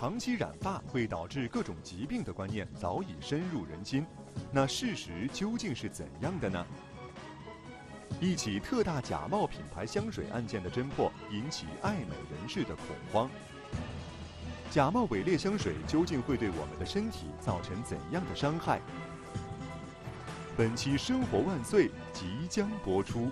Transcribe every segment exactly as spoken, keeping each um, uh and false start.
长期染发会导致各种疾病的观念早已深入人心。那事实究竟是怎样的呢？一起特大假冒品牌香水案件的侦破，引起爱美人士的恐慌。假冒伪劣香水究竟会对我们的身体造成怎样的伤害？本期《生活万岁》即将播出。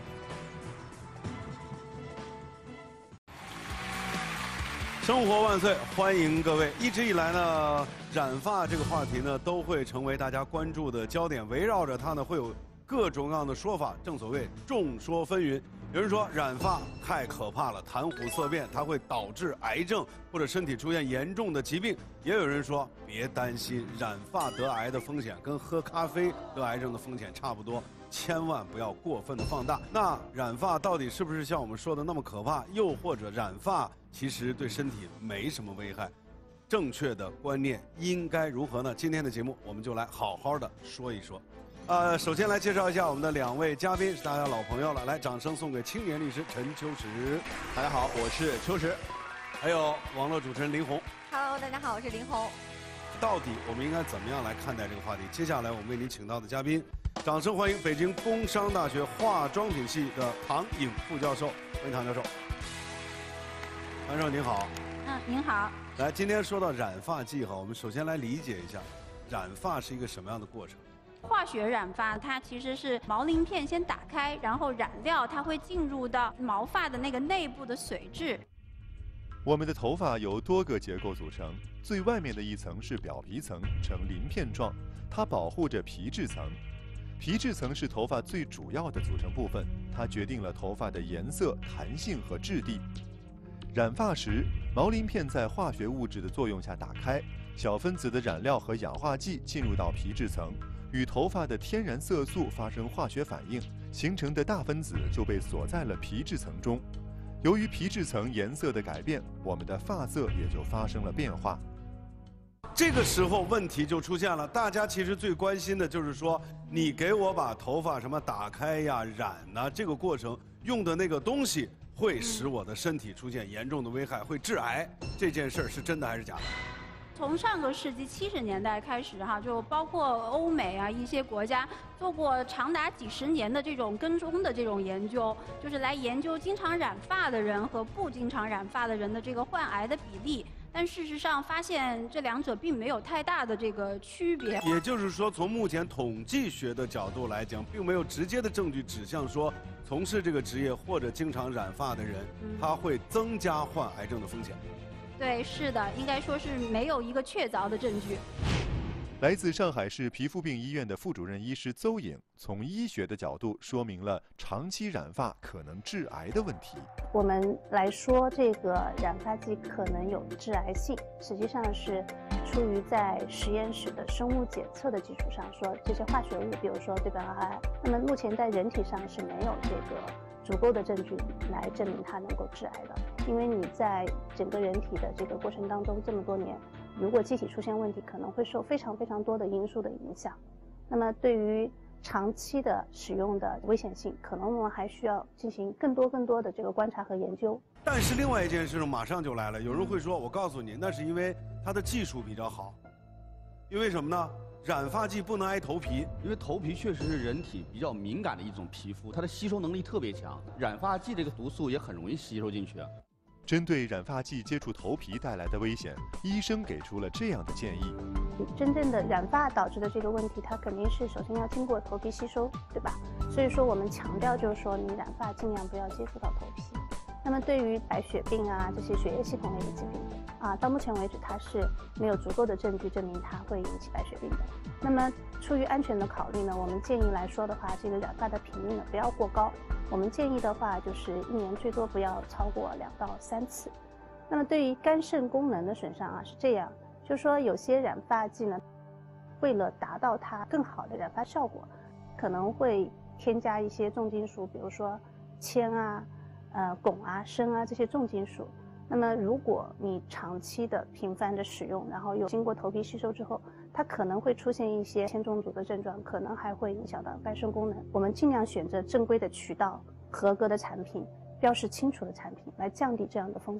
生活万岁，欢迎各位！一直以来呢，染发这个话题呢，都会成为大家关注的焦点，围绕着它呢，会有各种各样的说法。正所谓众说纷纭。有人说染发太可怕了，谈虎色变，它会导致癌症或者身体出现严重的疾病。也有人说别担心，染发得癌的风险跟喝咖啡得癌症的风险差不多，千万不要过分的放大。那染发到底是不是像我们说的那么可怕？又或者染发其实对身体没什么危害？正确的观念应该如何呢？今天的节目我们就来好好的说一说。呃，首先来介绍一下我们的两位嘉宾，是大家老朋友了，来，掌声送给青年律师陈秋实。 大家好，我是秋实。 还有网络主持人林红。 Hello， 大家好，我是林红。 到底我们应该怎么样来看待这个话题？接下来我们为您请到的嘉宾，掌声欢迎北京工商大学化妆品系的唐颖副教授。欢迎唐教授。唐教授您好。 嗯，您好。 来，今天说到染发剂哈，我们首先来理解一下，染发是一个什么样的过程？ 化学染发，它其实是毛鳞片先打开，然后染料它会进入到毛发的那个内部的髓质。 我们的头发由多个结构组成，最外面的一层是表皮层，呈鳞片状，它保护着皮质层。皮质层是头发最主要的组成部分，它决定了头发的颜色、弹性和质地。染发时，毛鳞片在化学物质的作用下打开，小分子的染料和氧化剂进入到皮质层，与头发的天然色素发生化学反应，形成的大分子就被锁在了皮质层中。由于皮质层颜色的改变，我们的发色也就发生了变化。 这个时候问题就出现了，大家其实最关心的就是说，你给我把头发什么打开呀、染呐、啊，这个过程用的那个东西会使我的身体出现严重的危害，会致癌。这件事儿是真的还是假的？ 从上个世纪七十年代开始哈，就包括欧美啊一些国家做过长达几十年的这种跟踪的这种研究，就是来研究经常染发的人和不经常染发的人的这个患癌的比例。但事实上发现这两者并没有太大的这个区别。 也就是说，从目前统计学的角度来讲，并没有直接的证据指向说从事这个职业或者经常染发的人，嗯、他会增加患癌症的风险。 对，是的，应该说是没有一个确凿的证据。 来自上海市皮肤病医院的副主任医师邹颖，从医学的角度说明了长期染发可能致癌的问题。 我们来说，这个染发剂可能有致癌性，实际上是出于在实验室的生物检测的基础上说，这些化学物，比如说对苯二胺，那么目前在人体上是没有这个足够的证据来证明它能够致癌的。因为你在整个人体的这个过程当中这么多年，如果机体出现问题，可能会受非常非常多的因素的影响。那么对于长期的使用的危险性，可能我们还需要进行更多更多的这个观察和研究。 但是另外一件事马上就来了，有人会说，我告诉你，那是因为它的技术比较好。因为什么呢？染发剂不能挨头皮， 因为头皮确实是人体比较敏感的一种皮肤，它的吸收能力特别强，染发剂这个毒素也很容易吸收进去。 针对染发剂接触头皮带来的危险，医生给出了这样的建议： 真正的染发导致的这个问题，它肯定是首先要经过头皮吸收，对吧？所以说我们强调就是说，你染发尽量不要接触到头皮。那么对于白血病啊这些血液系统类的疾病啊，到目前为止它是没有足够的证据证明它会引起白血病的。那么出于安全的考虑呢，我们建议来说的话，这个染发的频率呢不要过高。我们建议的话，就是一年最多不要超过两到三次。那么对于肝肾功能的损伤啊，是这样，就是说有些染发剂呢，为了达到它更好的染发效果，可能会添加一些重金属，比如说铅啊、呃汞啊、砷啊这些重金属。那么如果你长期的频繁的使用，然后又经过头皮吸收之后，它可能会出现一些铅中毒的症状，可能还会影响到肝肾功能。我们尽量选择正规的渠道、合格的产品、标识清楚的产品，来降低这样的风险。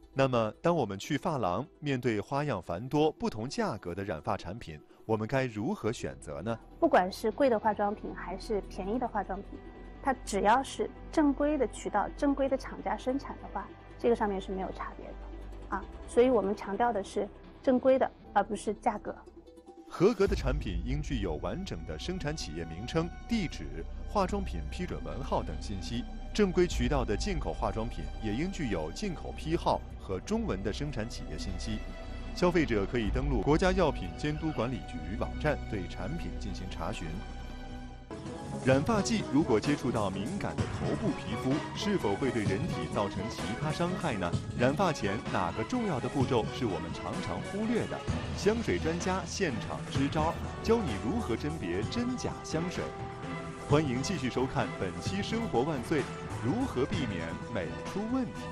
那么，当我们去发廊，面对花样繁多、不同价格的染发产品，我们该如何选择呢？ 不管是贵的化妆品还是便宜的化妆品，它只要是正规的渠道、正规的厂家生产的话，这个上面是没有差别的啊。所以我们强调的是正规的，而不是价格。 合格的产品应具有完整的生产企业名称、地址、化妆品批准文号等信息。正规渠道的进口化妆品也应具有进口批号和中文的生产企业信息。消费者可以登录国家药品监督管理局网站对产品进行查询。染发剂如果接触到敏感的头部皮肤，是否会对人体造成其他伤害呢？染发前哪个重要的步骤是我们常常忽略的？香水专家现场支招，教你如何甄别真假香水。欢迎继续收看本期《生活万岁》，如何避免美出问题？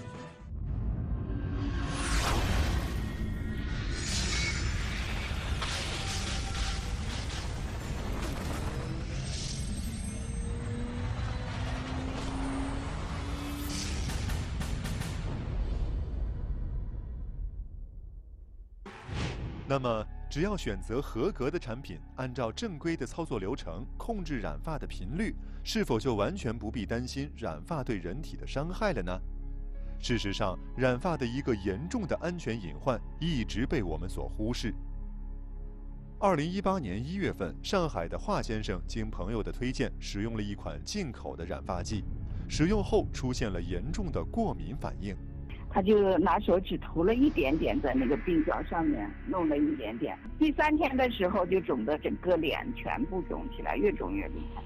那么，只要选择合格的产品，按照正规的操作流程控制染发的频率，是否就完全不必担心染发对人体的伤害了呢？事实上，染发的一个严重的安全隐患一直被我们所忽视。二零一八年一月份，上海的华先生经朋友的推荐，使用了一款进口的染发剂，使用后出现了严重的过敏反应。 他就拿手指涂了一点点在那个鬓角上面，弄了一点点。第三天的时候就肿得整个脸全部肿起来，越肿越厉害。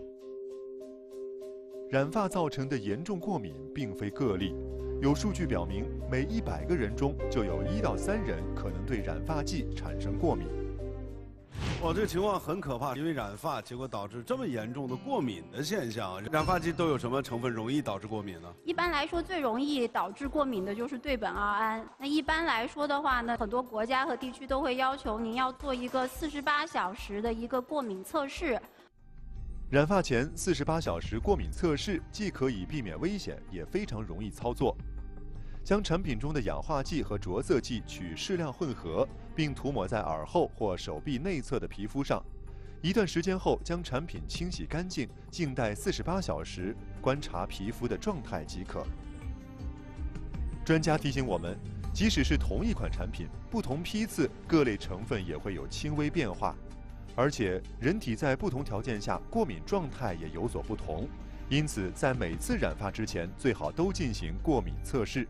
染发造成的严重过敏并非个例，有数据表明，每一百个人中就有一到三人可能对染发剂产生过敏。 哇，这个情况很可怕，因为染发结果导致这么严重的过敏的现象。染发剂都有什么成分容易导致过敏呢？ 一般来说，最容易导致过敏的就是对苯二胺。那一般来说的话呢，很多国家和地区都会要求您要做一个四十八小时的一个过敏测试。 染发前四十八小时过敏测试，既可以避免危险，也非常容易操作。将产品中的氧化剂和着色剂取适量混合，并涂抹在耳后或手臂内侧的皮肤上。一段时间后，将产品清洗干净，静待四十八小时，观察皮肤的状态即可。专家提醒我们，即使是同一款产品，不同批次，各类成分也会有轻微变化，而且人体在不同条件下过敏状态也有所不同，因此在每次染发之前，最好都进行过敏测试。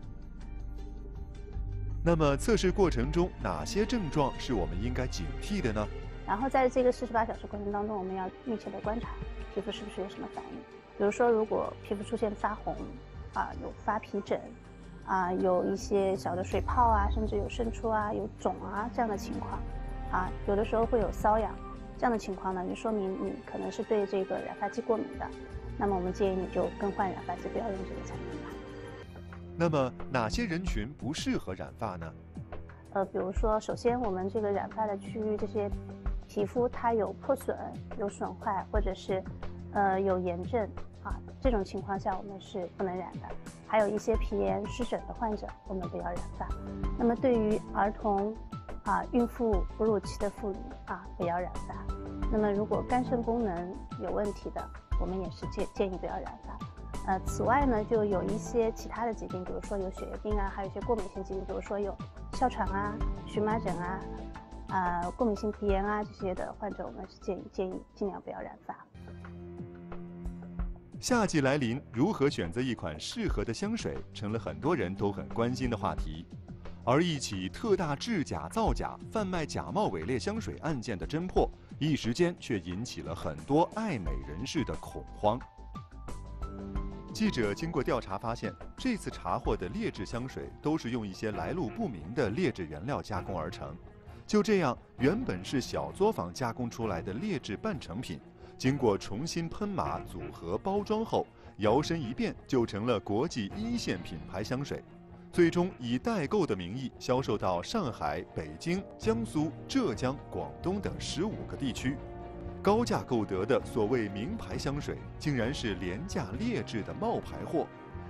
那么测试过程中哪些症状是我们应该警惕的呢？ 然后在这个四十八小时过程当中，我们要密切的观察皮肤是不是有什么反应。比如说，如果皮肤出现发红，啊，有发皮疹，啊，有一些小的水泡啊，甚至有渗出啊，有肿啊这样的情况，啊，有的时候会有瘙痒，这样的情况呢，就说明你可能是对这个染发剂过敏的。那么我们建议你就更换染发剂，不要用这个产品了。 那么哪些人群不适合染发呢？ 呃，比如说，首先我们这个染发的区域，这些皮肤它有破损、有损坏，或者是呃有炎症啊，这种情况下我们是不能染的。还有一些皮炎、湿疹的患者，我们不要染发。那么对于儿童啊、孕妇、哺乳期的妇女啊，不要染发。那么如果肝肾功能有问题的，我们也是建建议不要染发。呃，此外呢，就有一些其他的疾病，比如说有血液病啊，还有一些过敏性疾病，比如说有哮喘啊、荨麻疹啊、啊、呃、过敏性皮炎啊这些的患者，我们是建议建议尽量不要染发。 夏季来临，如何选择一款适合的香水，成了很多人都很关心的话题。而一起特大制假造假、贩卖假冒伪劣香水案件的侦破，一时间却引起了很多爱美人士的恐慌。记者经过调查发现，这次查获的劣质香水都是用一些来路不明的劣质原料加工而成。就这样，原本是小作坊加工出来的劣质半成品，经过重新喷码、组合、包装后，摇身一变就成了国际一线品牌香水，最终以代购的名义销售到上海、北京、江苏、浙江、广东等十五个地区。高价购得的所谓名牌香水，竟然是廉价劣质的冒牌货，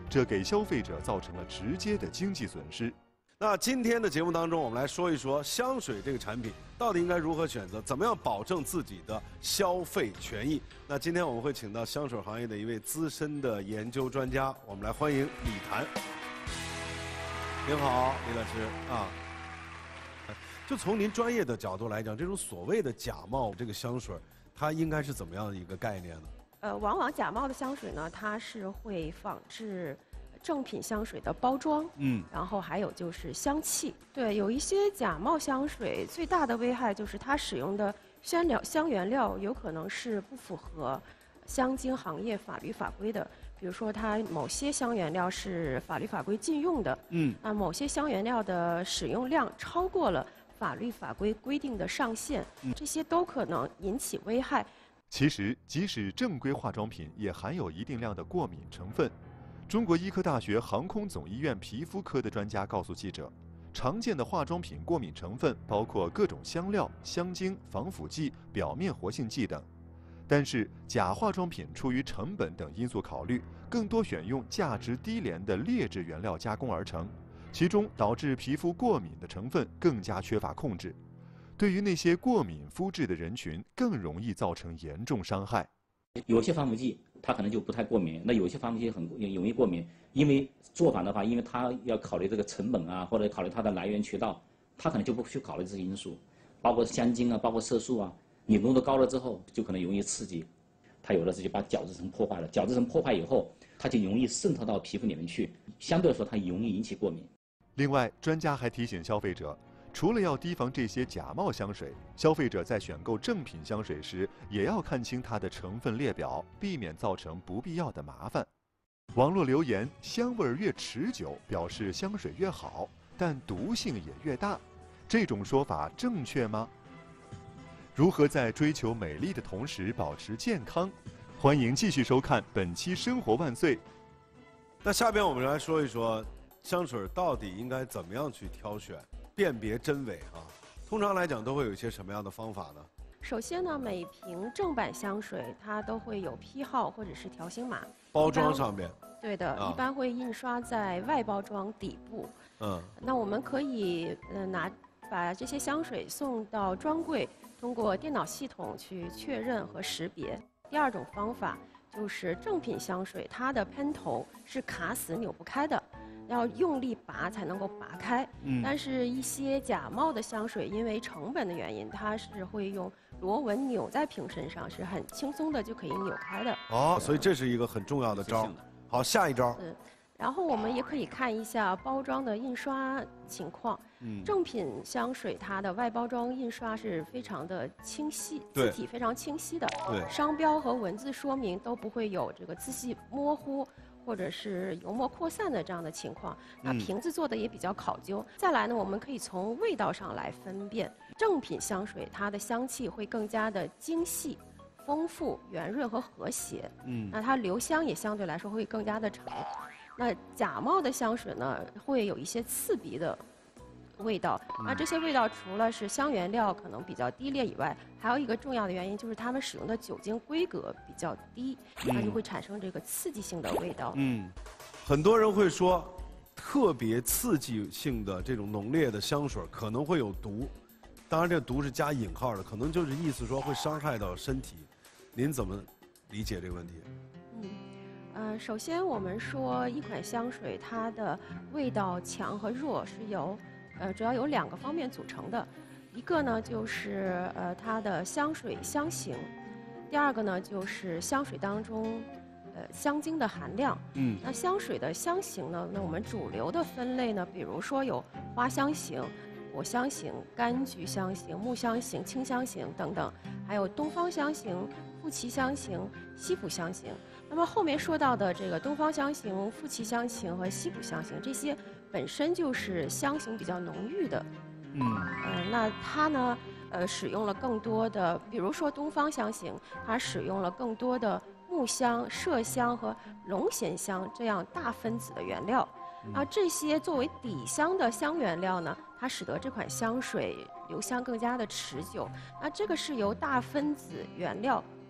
这给消费者造成了直接的经济损失。 那今天的节目当中，我们来说一说香水这个产品到底应该如何选择，怎么样保证自己的消费权益。那今天我们会请到香水行业的一位资深的研究专家，我们来欢迎李谭。您好，李老师啊。就从您专业的角度来讲，这种所谓的假冒这个香水，它应该是怎么样的一个概念呢？ 呃，往往假冒的香水呢，它是会仿制正品香水的包装，嗯，然后还有就是香气。对，有一些假冒香水最大的危害就是它使用的香料香原料有可能是不符合香精行业法律法规的。比如说，它某些香原料是法律法规禁用的，嗯，那某些香原料的使用量超过了法律法规规定的上限，嗯，这些都可能引起危害。 其实，即使正规化妆品也含有一定量的过敏成分。中国医科大学航空总医院皮肤科的专家告诉记者，常见的化妆品过敏成分包括各种香料、香精、防腐剂、表面活性剂等。但是，假化妆品出于成本等因素考虑，更多选用价值低廉的劣质原料加工而成，其中导致皮肤过敏的成分更加缺乏控制。对于那些过敏肤质的人群，更容易造成严重伤害。 有些防腐剂它可能就不太过敏，那有些防腐剂很容易过敏，因为做法的话，因为它要考虑这个成本啊，或者考虑它的来源渠道，它可能就不去考虑这些因素，包括香精啊，包括色素啊。你浓度高了之后，就可能容易刺激，它有的是就把角质层破坏了，角质层破坏以后，它就容易渗透到皮肤里面去，相对来说它容易引起过敏。 另外，专家还提醒消费者，除了要提防这些假冒香水，消费者在选购正品香水时，也要看清它的成分列表，避免造成不必要的麻烦。网络留言：香味越持久，表示香水越好，但毒性也越大，这种说法正确吗？如何在追求美丽的同时保持健康？欢迎继续收看本期《生活万岁》。 那下边我们来说一说香水到底应该怎么样去挑选、辨别真伪啊？通常来讲都会有一些什么样的方法呢？ 首先呢，每瓶正版香水它都会有批号或者是条形码， 包装上面。 对的，啊、一般会印刷在外包装底部。嗯，那我们可以呃拿把这些香水送到专柜。通过电脑系统去确认和识别。第二种方法就是正品香水，它的喷头是卡死扭不开的，要用力拔才能够拔开。嗯，但是一些假冒的香水，因为成本的原因，它是会用螺纹扭在瓶身上，是很轻松的就可以扭开的。 哦，所以这是一个很重要的招。好，下一招。 嗯。然后我们也可以看一下包装的印刷情况。嗯，正品香水它的外包装印刷是非常的清晰，字体非常清晰的。对，商标和文字说明都不会有这个字迹模糊或者是油墨扩散的这样的情况。那瓶子做的也比较考究。嗯、再来呢，我们可以从味道上来分辨，正品香水它的香气会更加的精细、丰富、圆润和和谐。嗯，那它留香也相对来说会更加的长。那假冒的香水呢，会有一些刺鼻的味道。那这些味道除了是香原料可能比较低劣以外，还有一个重要的原因就是他们使用的酒精规格比较低，那就会产生这个刺激性的味道。嗯， 很多人会说，特别刺激性的这种浓烈的香水可能会有毒，当然这毒是加引号的，可能就是意思说会伤害到身体。您怎么理解这个问题？ 嗯。呃，首先我们说一款香水，它的味道强和弱是由，呃，主要有两个方面组成的，一个呢就是呃它的香水香型，第二个呢就是香水当中，呃香精的含量。嗯，那香水的香型呢，那我们主流的分类呢，比如说有花香型、果香型、柑橘香型、木香型、清香型等等，还有东方香型、富奇香型、西普香型。那么后面说到的这个东方香型、富奇香型和西普香型，这些本身就是香型比较浓郁的。嗯，呃，那它呢，呃，使用了更多的，比如说东方香型，它使用了更多的木香、麝香和龙涎香这样大分子的原料。啊，这些作为底香的香原料呢，它使得这款香水留香更加的持久。那这个是由大分子原料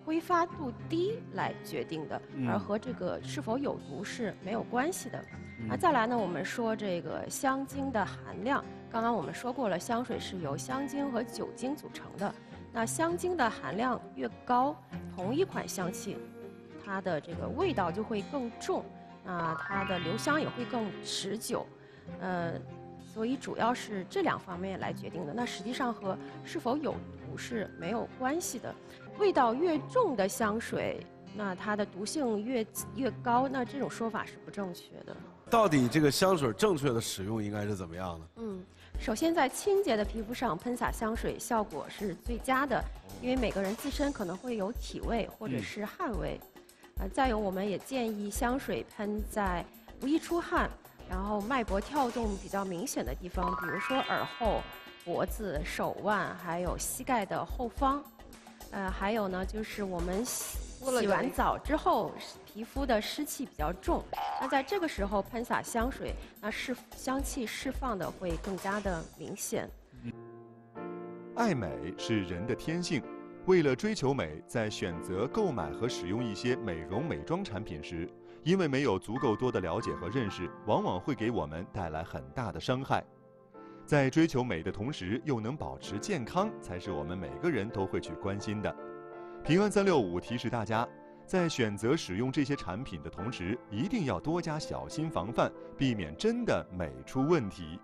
挥发度低来决定的， 嗯而和这个是否有毒是没有关系的。 嗯那再来呢，我们说这个香精的含量，刚刚我们说过了，香水是由香精和酒精组成的。那香精的含量越高，同一款香气，它的这个味道就会更重，那它的留香也会更持久，呃，所以主要是这两方面来决定的。那实际上和是否有毒是没有关系的。味道越重的香水，那它的毒性越越高，那这种说法是不正确的。 到底这个香水正确的使用应该是怎么样的？ 嗯，首先在清洁的皮肤上喷洒香水效果是最佳的，因为每个人自身可能会有体味或者是汗味。呃，再有我们也建议香水喷在不易出汗，然后脉搏跳动比较明显的地方，比如说耳后、脖子、手腕，还有膝盖的后方。呃，还有呢，就是我们洗洗完澡之后，皮肤的湿气比较重，那在这个时候喷洒香水，那释香气释放的会更加的明显。 爱美是人的天性，为了追求美，在选择、购买和使用一些美容美妆产品时，因为没有足够多的了解和认识，往往会给我们带来很大的伤害。在追求美的同时，又能保持健康，才是我们每个人都会去关心的。平安三六五提示大家，在选择使用这些产品的同时，一定要多加小心防范，避免真的美出问题。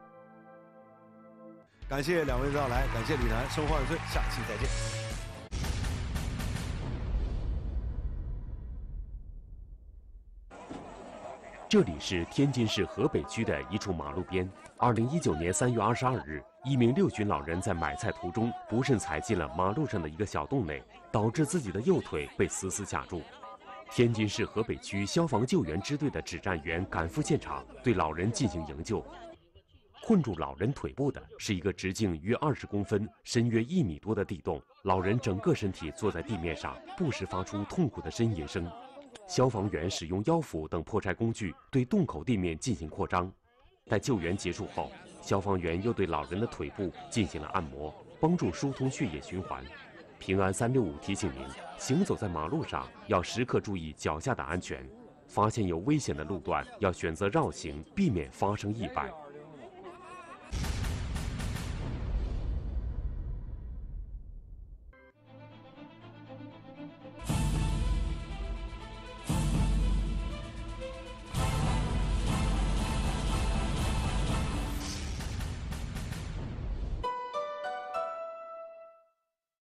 感谢两位的到来，感谢李楠，生活万岁，下期再见。 这里是天津市河北区的一处马路边。二零一九年三月二十二日，一名六旬老人在买菜途中不慎踩进了马路上的一个小洞内，导致自己的右腿被死死卡住。天津市河北区消防救援支队的指战员赶赴现场，对老人进行营救。困住老人腿部的是一个直径约二十公分、深约一米多的地洞，老人整个身体坐在地面上，不时发出痛苦的呻吟声。消防员使用腰斧等破拆工具对洞口地面进行扩张。待救援结束后，消防员又对老人的腿部进行了按摩，帮助疏通血液循环。平安三六五提醒您，行走在马路上要时刻注意脚下的安全，发现有危险的路段要选择绕行，避免发生意外。